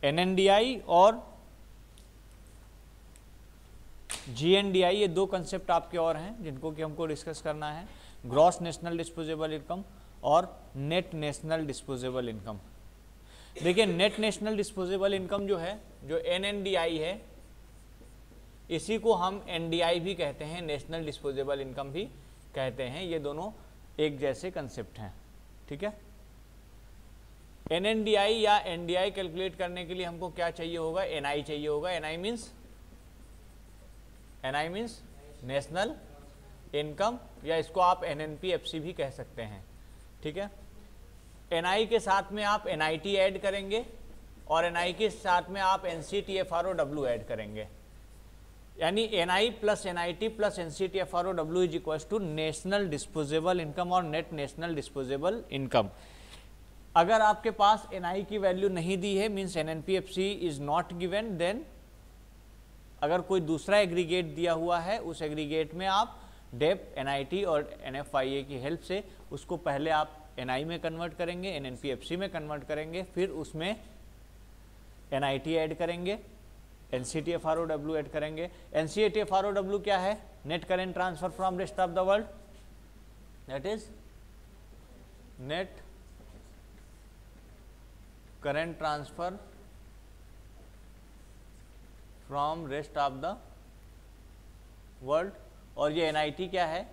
NNDI और GNDI, ये दो कंसेप्ट आपके और हैं जिनको कि हमको डिस्कस करना है, ग्रॉस नेशनल डिस्पोजेबल इनकम और नेट नेशनल डिस्पोजेबल इनकम। देखिए नेट नेशनल डिस्पोजेबल इनकम जो है, जो NNDI है, इसी को हम NDI भी कहते हैं, नेशनल डिस्पोजेबल इनकम भी कहते हैं। ये दोनों एक जैसे कंसेप्ट हैं, ठीक है। NNDI या NDI कैलकुलेट करने के लिए हमको क्या चाहिए होगा, NI चाहिए होगा। NI मीन्स नेशनल इनकम, या इसको आप NNPFC भी कह सकते हैं, ठीक है। NI के साथ में आप NIT ऐड करेंगे और NI के साथ में आप NCTFROW ऐड करेंगे, यानी NI plus NIT plus NCTFROW is equal to national disposable income और नेट नेशनल डिस्पोजेबल इनकम। अगर आपके पास NI की वैल्यू नहीं दी है, means NNPFC is not given, then अगर कोई दूसरा एग्रीगेट दिया हुआ है, उस एग्रीगेट में आप डेप, NIT और NFIA की हेल्प से उसको पहले आप NI में कन्वर्ट करेंगे, NNPFC में कन्वर्ट करेंगे, फिर उसमें NIT ऐड करेंगे, NCTFROW ऐड करेंगे। NCTFROW क्या है, net current transfer from rest of the world, that is net current transfer from rest of the world. और ये NIT क्या है,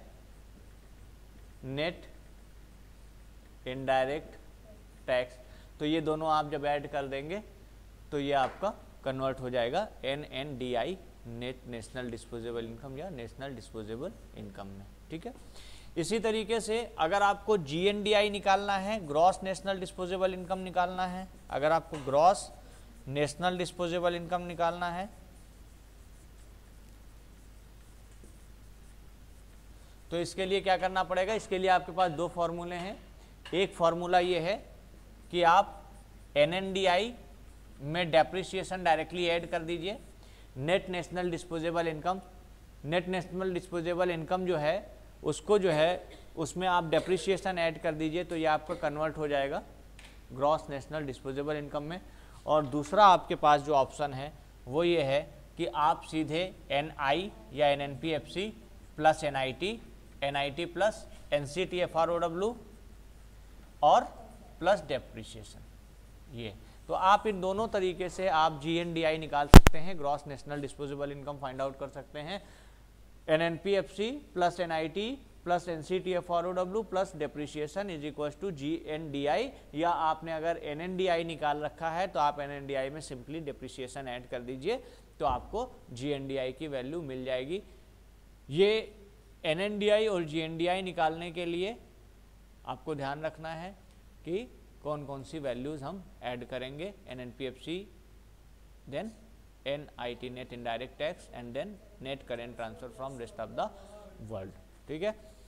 नेट इनडायरेक्ट टैक्स। तो ये दोनों आप जब ऐड कर देंगे तो ये आपका कन्वर्ट हो जाएगा NNDI, net national disposable income या नेशनल डिस्पोजेबल इनकम में, ठीक है। इसी तरीके से अगर आपको GNDI निकालना है, ग्रॉस नेशनल डिस्पोजेबल इनकम निकालना है, अगर आपको ग्रॉस नेशनल डिस्पोजेबल इनकम निकालना है तो इसके लिए क्या करना पड़ेगा, इसके लिए आपके पास दो फॉर्मूले हैं। एक फार्मूला ये है कि आप NNDI में डेप्रिसिएशन डायरेक्टली ऐड कर दीजिए, net national disposable income, net national disposable income जो है उसको जो है उसमें आप डेप्रिसिएशन ऐड कर दीजिए, तो ये आपका कन्वर्ट हो जाएगा ग्रॉस नेशनल डिस्पोजेबल इनकम में। और दूसरा आपके पास जो ऑप्शन है वो ये है कि आप सीधे NI या NNPFC plus NIT plus NCTFROW और प्लस डेप्रिसिएशन, ये तो आप इन दोनों तरीके से आप GNDI निकाल सकते हैं, gross national disposable income find out कर सकते हैं। NNPFC plus NIT plus NCTFROW plus depreciation is equal to GNDI, या आपने अगर NNDI निकाल रखा है तो आप NNDI में सिंपली डेप्रिसिएशन ऐड कर दीजिए तो आपको GNDI की वैल्यू मिल जाएगी। ये NNDI और GNDI निकालने के लिए आपको ध्यान रखना है कि कौन कौन सी वैल्यूज़ हम ऐड करेंगे, NNPFC, then NIT net indirect tax, and then net current transfer from rest of the world, ठीक है।